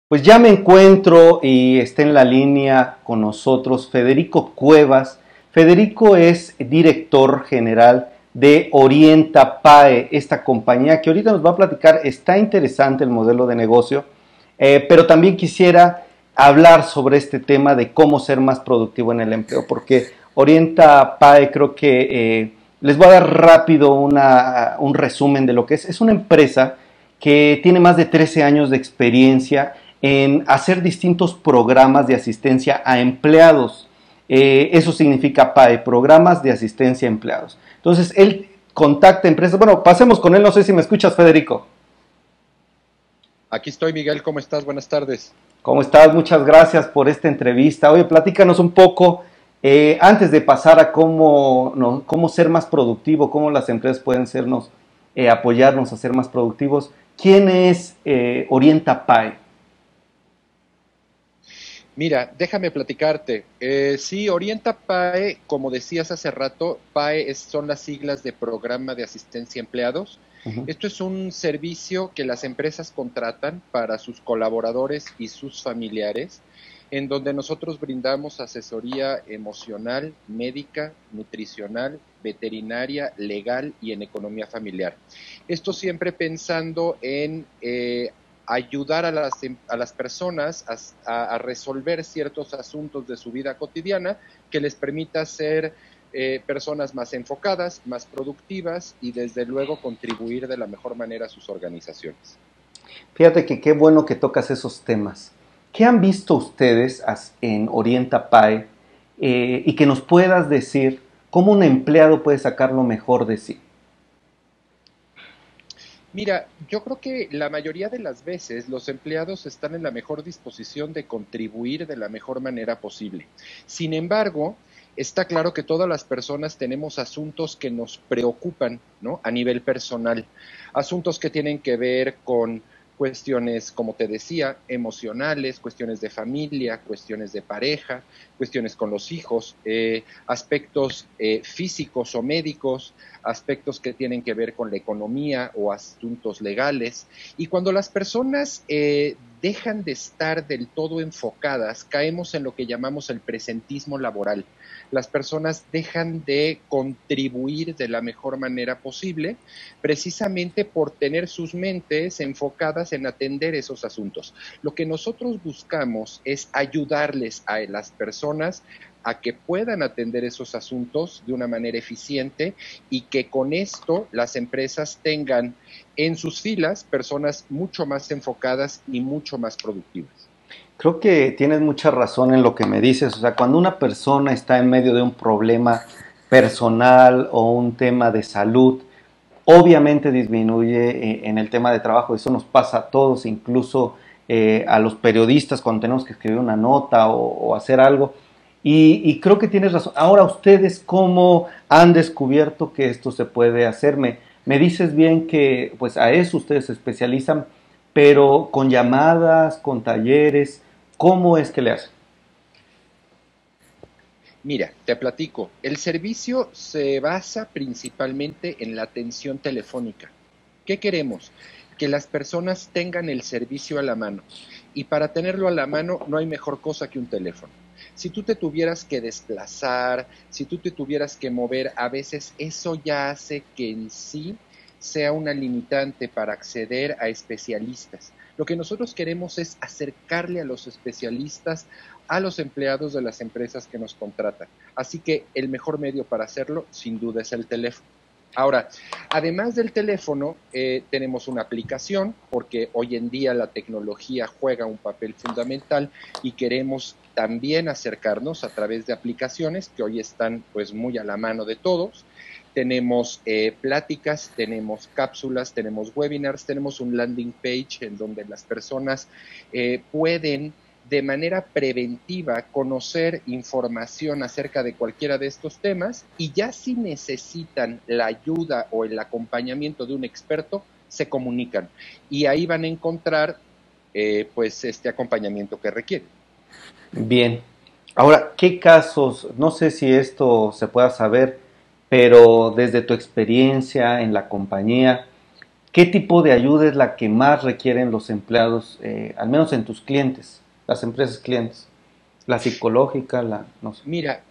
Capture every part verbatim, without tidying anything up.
Pues ya me encuentro y está en la línea con nosotros Federico Cuevas. Federico es director general de Orienta PAE, esta compañía que ahorita nos va a platicar. Está interesante el modelo de negocio, eh, pero también quisiera hablar sobre este tema de cómo ser más productivo en el empleo, porque Orienta PAE creo que eh, les voy a dar rápido una, un resumen de lo que es. Es una empresa que tiene más de trece años de experiencia en hacer distintos programas de asistencia a empleados. Eh, eso significa PAE, programas de asistencia a empleados. Entonces, él contacta empresas. Bueno, pasemos con él. No sé si me escuchas, Federico. Aquí estoy, Miguel. ¿Cómo estás? Buenas tardes. ¿Cómo estás? Muchas gracias por esta entrevista. Oye, platícanos un poco, eh, antes de pasar a cómo, no, cómo ser más productivo, cómo las empresas pueden sernos, eh, apoyarnos a ser más productivos. ¿Quién es eh, Orienta PAE? Mira, déjame platicarte. Eh, sí, Orienta PAE, como decías hace rato, PAE es, son las siglas de Programa de Asistencia a Empleados. Uh-huh. Esto es un servicio que las empresas contratan para sus colaboradores y sus familiares, en donde nosotros brindamos asesoría emocional, médica, nutricional, veterinaria, legal y en economía familiar. Esto siempre pensando en eh, ayudar a las, a las personas a, a resolver ciertos asuntos de su vida cotidiana que les permita ser eh, personas más enfocadas, más productivas y desde luego contribuir de la mejor manera a sus organizaciones. Fíjate que qué bueno que tocas esos temas. ¿Qué han visto ustedes en Orienta PAE eh, y que nos puedas decir cómo un empleado puede sacar lo mejor de sí? Mira, yo creo que la mayoría de las veces los empleados están en la mejor disposición de contribuir de la mejor manera posible. Sin embargo, está claro que todas las personas tenemos asuntos que nos preocupan, ¿no? A nivel personal, asuntos que tienen que ver con cuestiones, como te decía, emocionales, cuestiones de familia, cuestiones de pareja, cuestiones con los hijos, eh, aspectos eh, físicos o médicos, aspectos que tienen que ver con la economía o asuntos legales. Y cuando las personas eh, dejan de estar del todo enfocadas, caemos en lo que llamamos el presentismo laboral. Las personas dejan de contribuir de la mejor manera posible, precisamente por tener sus mentes enfocadas en atender esos asuntos. Lo que nosotros buscamos es ayudarles a las personas a que puedan atender esos asuntos de una manera eficiente y que con esto las empresas tengan en sus filas personas mucho más enfocadas y mucho más productivas. Creo que tienes mucha razón en lo que me dices. O sea, cuando una persona está en medio de un problema personal o un tema de salud, obviamente disminuye en el tema de trabajo. Eso nos pasa a todos, incluso eh, a los periodistas cuando tenemos que escribir una nota o, o hacer algo. Y, y creo que tienes razón. Ahora, ¿ustedes cómo han descubierto que esto se puede hacer? Me, me dices bien que pues a eso ustedes se especializan, pero con llamadas, con talleres, ¿cómo es que le hacen? Mira, te platico. El servicio se basa principalmente en la atención telefónica. ¿Qué queremos? Que las personas tengan el servicio a la mano. Y para tenerlo a la mano no hay mejor cosa que un teléfono. Si tú te tuvieras que desplazar, si tú te tuvieras que mover, a veces eso ya hace que en sí sea una limitante para acceder a especialistas. Lo que nosotros queremos es acercarle a los especialistas a los empleados de las empresas que nos contratan. Así que el mejor medio para hacerlo, sin duda, es el teléfono. Ahora, además del teléfono, eh, tenemos una aplicación, porque hoy en día la tecnología juega un papel fundamental y queremos también acercarnos a través de aplicaciones que hoy están pues muy a la mano de todos. Tenemos eh, pláticas, tenemos cápsulas, tenemos webinars, tenemos un landing page en donde las personas eh, pueden de manera preventiva conocer información acerca de cualquiera de estos temas y ya si necesitan la ayuda o el acompañamiento de un experto, se comunican y ahí van a encontrar eh, pues este acompañamiento que requieren. Bien. Ahora, ¿qué casos? No sé si esto se pueda saber, pero desde tu experiencia en la compañía, ¿Qué tipo de ayuda es la que más requieren los empleados, eh, al menos en tus clientes, las empresas clientes? ¿La psicológica, la, no sé? Mira,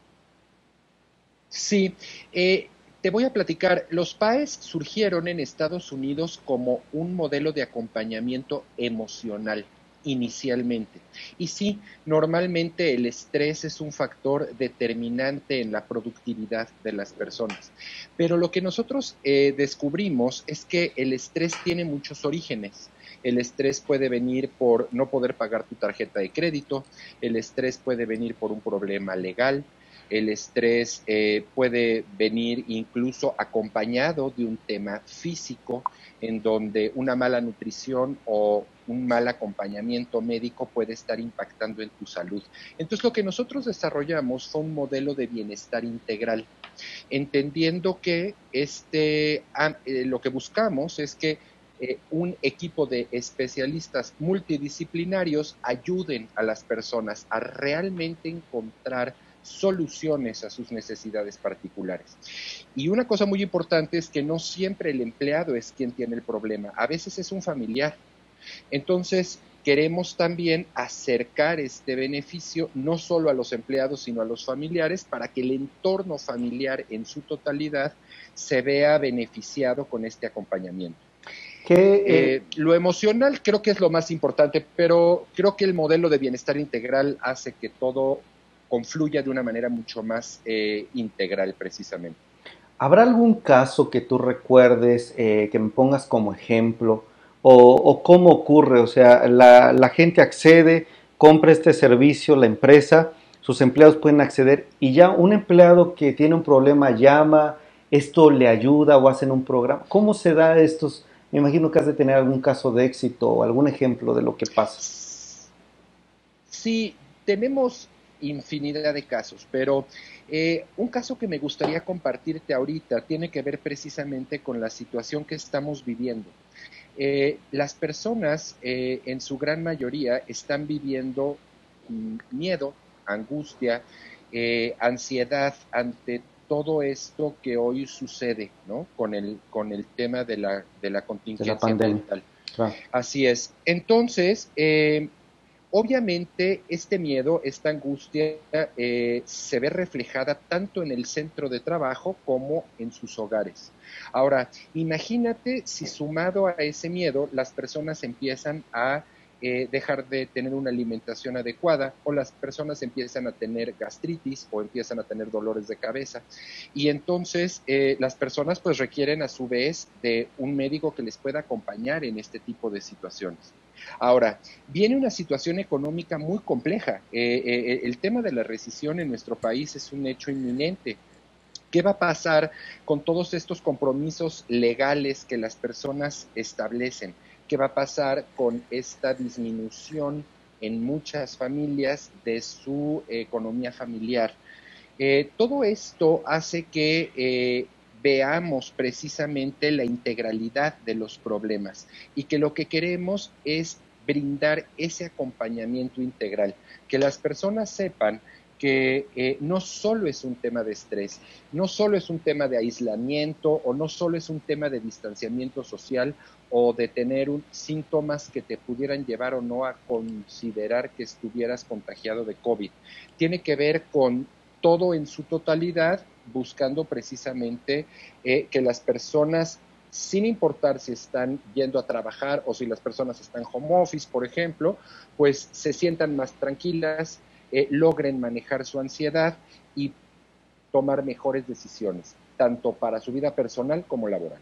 sí, eh, te voy a platicar. Los P A E S surgieron en Estados Unidos como un modelo de acompañamiento emocional inicialmente. Y sí, normalmente el estrés es un factor determinante en la productividad de las personas. Pero lo que nosotros eh, descubrimos es que el estrés tiene muchos orígenes. El estrés puede venir por no poder pagar tu tarjeta de crédito, el estrés puede venir por un problema legal, el estrés eh, puede venir incluso acompañado de un tema físico, en donde una mala nutrición o un mal acompañamiento médico puede estar impactando en tu salud. Entonces, lo que nosotros desarrollamos fue un modelo de bienestar integral, entendiendo que este, eh, lo que buscamos es que eh, un equipo de especialistas multidisciplinarios ayuden a las personas a realmente encontrar soluciones a sus necesidades particulares. Y una cosa muy importante es que no siempre el empleado es quien tiene el problema, a veces es un familiar. Entonces, queremos también acercar este beneficio no solo a los empleados, sino a los familiares, para que el entorno familiar en su totalidad se vea beneficiado con este acompañamiento. ¿Qué, eh, Eh, lo emocional creo que es lo más importante, pero creo que el modelo de bienestar integral hace que todo confluya de una manera mucho más eh, integral precisamente. ¿Habrá algún caso que tú recuerdes, eh, que me pongas como ejemplo? O, o cómo ocurre? O sea, la, la gente accede, compra este servicio, la empresa, sus empleados pueden acceder y ya un empleado que tiene un problema llama, esto le ayuda o hacen un programa. ¿Cómo se da estos? Me imagino que has de tener algún caso de éxito o algún ejemplo de lo que pasa. Sí, tenemos infinidad de casos, pero eh, un caso que me gustaría compartirte ahorita tiene que ver precisamente con la situación que estamos viviendo. Eh, las personas eh, en su gran mayoría están viviendo mm, miedo, angustia, eh, ansiedad ante todo esto que hoy sucede, ¿no? Con el, con el tema de la, de la De la contingencia pandemia. ambiental. Claro. Así es. Entonces, eh, obviamente, este miedo, esta angustia, eh, se ve reflejada tanto en el centro de trabajo como en sus hogares. Ahora, imagínate si sumado a ese miedo, las personas empiezan a eh, dejar de tener una alimentación adecuada, o las personas empiezan a tener gastritis o empiezan a tener dolores de cabeza. Y entonces eh, las personas pues requieren a su vez de un médico que les pueda acompañar en este tipo de situaciones. Ahora, viene una situación económica muy compleja. Eh, eh, el tema de la recesión en nuestro país es un hecho inminente. ¿Qué va a pasar con todos estos compromisos legales que las personas establecen? ¿Qué va a pasar con esta disminución en muchas familias de su economía familiar? Eh, todo esto hace que eh, veamos precisamente la integralidad de los problemas y que lo que queremos es brindar ese acompañamiento integral, que las personas sepan que eh, no solo es un tema de estrés, no solo es un tema de aislamiento o no solo es un tema de distanciamiento social o de tener un, síntomas que te pudieran llevar o no a considerar que estuvieras contagiado de COVID. Tiene que ver con todo en su totalidad, buscando precisamente eh, que las personas, sin importar si están yendo a trabajar o si las personas están home office, por ejemplo, pues se sientan más tranquilas, eh, logren manejar su ansiedad y tomar mejores decisiones, tanto para su vida personal como laboral.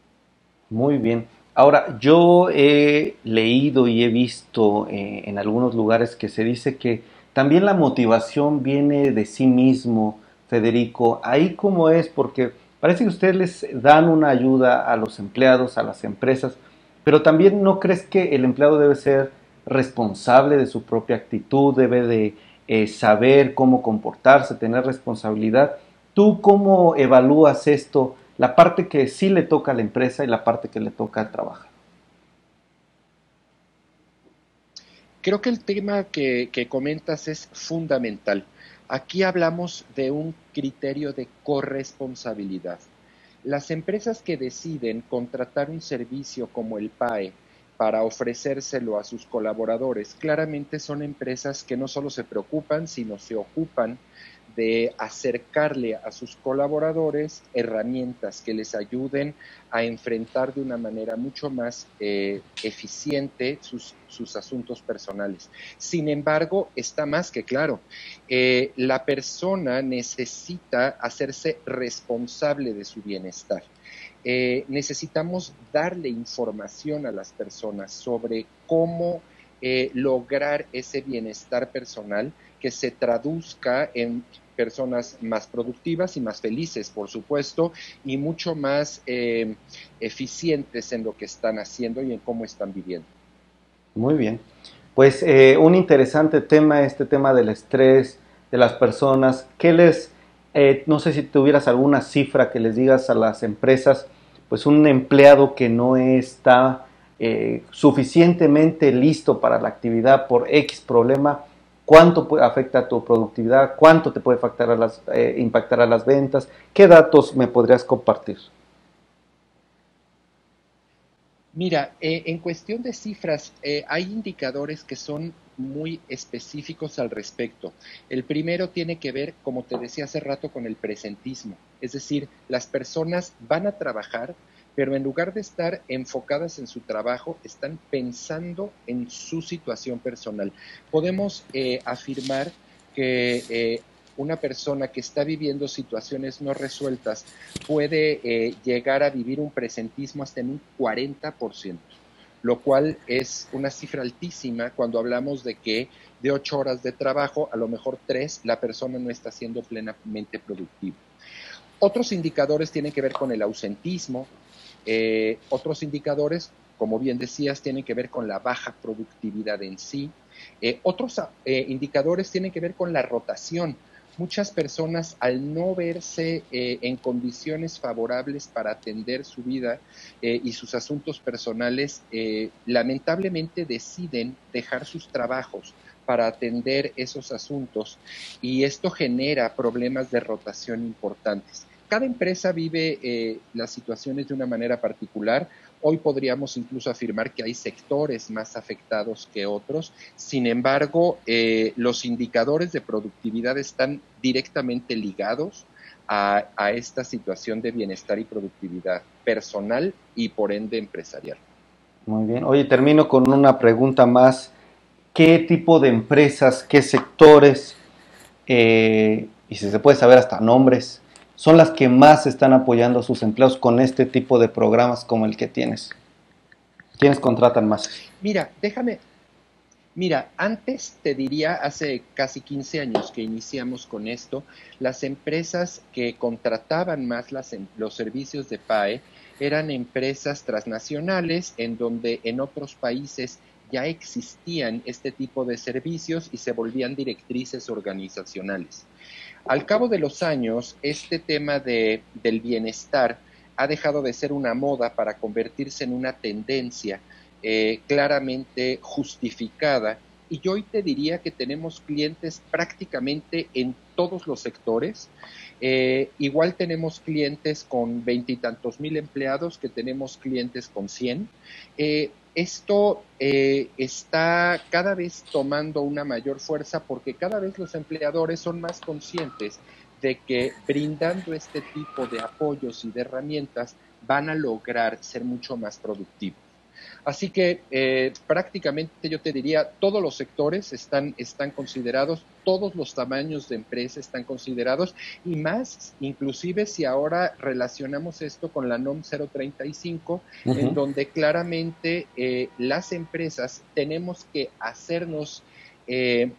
Muy bien. Ahora, yo he leído y he visto eh, en algunos lugares que se dice que también la motivación viene de sí mismo, Federico. Ahí cómo es, porque parece que ustedes les dan una ayuda a los empleados, a las empresas, pero también no crees que el empleado debe ser responsable de su propia actitud, debe de eh, saber cómo comportarse, tener responsabilidad. ¿Tú cómo evalúas esto? La parte que sí le toca a la empresa y la parte que le toca al trabajador. Creo que el tema que, que comentas es fundamental. Aquí hablamos de un criterio de corresponsabilidad. Las empresas que deciden contratar un servicio como el PAE para ofrecérselo a sus colaboradores, claramente son empresas que no solo se preocupan, sino se ocupan de acercarle a sus colaboradores herramientas que les ayuden a enfrentar de una manera mucho más eh, eficiente sus, sus asuntos personales. Sin embargo, está más que claro, eh, la persona necesita hacerse responsable de su bienestar. Eh, necesitamos darle información a las personas sobre cómo eh, lograr ese bienestar personal que se traduzca en personas más productivas y más felices, por supuesto, y mucho más eh, eficientes en lo que están haciendo y en cómo están viviendo. Muy bien. Pues eh, un interesante tema, este tema del estrés de las personas. ¿Qué les, eh, no sé si tuvieras alguna cifra que les digas a las empresas, pues un empleado que no está eh, suficientemente listo para la actividad por X problema, cuánto puede, afecta a tu productividad, cuánto te puede afectar a las, eh, impactar a las ventas? ¿Qué datos me podrías compartir? Mira, eh, en cuestión de cifras, eh, hay indicadores que son muy específicos al respecto. El primero tiene que ver, como te decía hace rato, con el presentismo. Es decir, las personas van a trabajar, pero en lugar de estar enfocadas en su trabajo, están pensando en su situación personal. Podemos eh, afirmar que eh, una persona que está viviendo situaciones no resueltas puede eh, llegar a vivir un presentismo hasta en un cuarenta por ciento, lo cual es una cifra altísima cuando hablamos de que de ocho horas de trabajo, a lo mejor tres, la persona no está siendo plenamente productiva. Otros indicadores tienen que ver con el ausentismo, eh, otros indicadores, como bien decías, tienen que ver con la baja productividad en sí, eh, otros eh, indicadores tienen que ver con la rotación. Muchas personas, al no verse eh, en condiciones favorables para atender su vida eh, y sus asuntos personales, eh, lamentablemente deciden dejar sus trabajos para atender esos asuntos, y esto genera problemas de rotación importantes. Cada empresa vive eh, las situaciones de una manera particular. Hoy podríamos incluso afirmar que hay sectores más afectados que otros. Sin embargo, eh, los indicadores de productividad están directamente ligados a, a esta situación de bienestar y productividad personal y por ende empresarial. Muy bien. Oye, termino con una pregunta más. ¿Qué tipo de empresas, qué sectores, eh, y si se puede saber hasta nombres, son las que más están apoyando a sus empleados con este tipo de programas como el que tienes? ¿Quiénes contratan más? Mira, déjame, Mira, antes te diría, hace casi quince años que iniciamos con esto, las empresas que contrataban más las, los servicios de PAE eran empresas transnacionales en donde en otros países ya existían este tipo de servicios y se volvían directrices organizacionales. Al cabo de los años, este tema de, del bienestar ha dejado de ser una moda para convertirse en una tendencia eh, claramente justificada. Y yo hoy te diría que tenemos clientes prácticamente en todos los sectores. Eh, igual tenemos clientes con veintitantos mil empleados que tenemos clientes con cien. Eh, esto eh, está cada vez tomando una mayor fuerza porque cada vez los empleadores son más conscientes de que brindando este tipo de apoyos y de herramientas van a lograr ser mucho más productivos. Así que eh, prácticamente yo te diría, todos los sectores están, están considerados, todos los tamaños de empresa están considerados, y más, inclusive si ahora relacionamos esto con la NOM cero treinta y cinco, uh-huh. en donde claramente eh, las empresas tenemos que hacernos eh,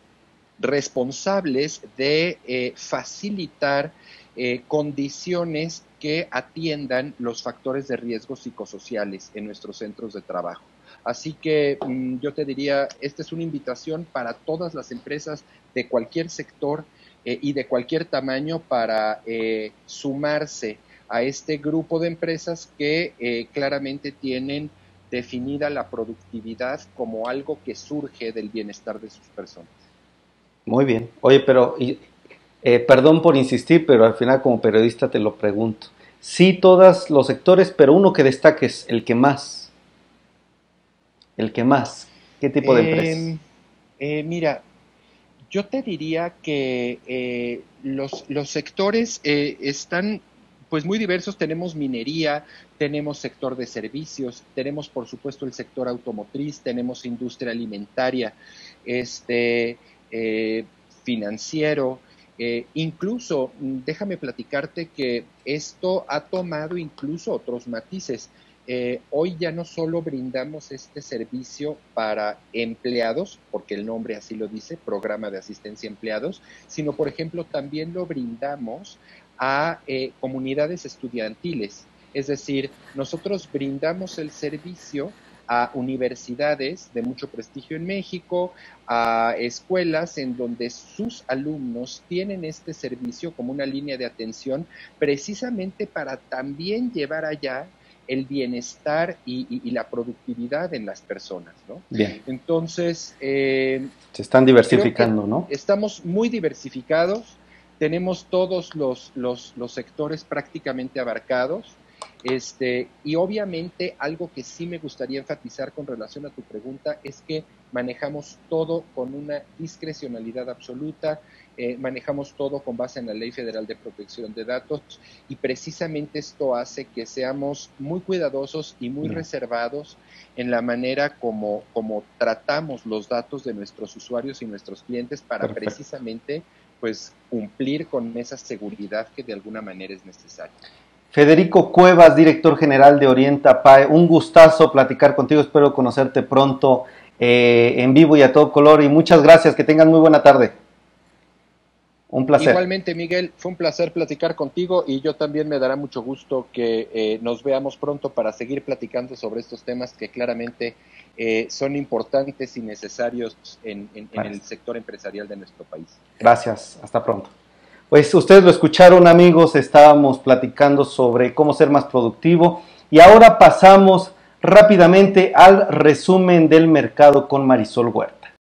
responsables de eh, facilitar eh, condiciones que atiendan los factores de riesgo psicosociales en nuestros centros de trabajo. Así que mmm, yo te diría, esta es una invitación para todas las empresas de cualquier sector eh, y de cualquier tamaño para eh, sumarse a este grupo de empresas que eh, claramente tienen definida la productividad como algo que surge del bienestar de sus personas. Muy bien. Oye, pero... Y... Eh, perdón por insistir, pero al final como periodista te lo pregunto. Sí, todos los sectores, pero uno que destaque es el que más. El que más. ¿Qué tipo de empresas? Eh, eh, mira, yo te diría que eh, los, los sectores eh, están pues muy diversos. Tenemos minería, tenemos sector de servicios, tenemos por supuesto el sector automotriz, tenemos industria alimentaria, este, eh, financiero. Eh, incluso, déjame platicarte que esto ha tomado incluso otros matices. Eh, hoy ya no solo brindamos este servicio para empleados, porque el nombre así lo dice, programa de asistencia a empleados, sino, por ejemplo, también lo brindamos a eh, comunidades estudiantiles. Es decir, nosotros brindamos el servicio a universidades de mucho prestigio en México, a escuelas en donde sus alumnos tienen este servicio como una línea de atención, precisamente para también llevar allá el bienestar y, y, y la productividad en las personas, ¿no? Bien. Entonces, eh, se están diversificando, ¿no? Estamos muy diversificados, tenemos todos los, los, los sectores prácticamente abarcados, este, y obviamente algo que sí me gustaría enfatizar con relación a tu pregunta es que manejamos todo con una discrecionalidad absoluta, eh, manejamos todo con base en la Ley Federal de Protección de Datos, y precisamente esto hace que seamos muy cuidadosos y muy Bien. reservados en la manera como, como tratamos los datos de nuestros usuarios y nuestros clientes para Perfecto. precisamente pues, cumplir con esa seguridad que de alguna manera es necesaria. Federico Cuevas, director general de Orienta P A E, un gustazo platicar contigo, espero conocerte pronto eh, en vivo y a todo color, y muchas gracias, que tengan muy buena tarde. Un placer. Igualmente, Miguel, fue un placer platicar contigo, y yo también me dará mucho gusto que eh, nos veamos pronto para seguir platicando sobre estos temas que claramente eh, son importantes y necesarios en, en, en el sector empresarial de nuestro país. Gracias, hasta pronto. Pues ustedes lo escucharon, amigos, estábamos platicando sobre cómo ser más productivo, y ahora pasamos rápidamente al resumen del mercado con Marisol Huerta.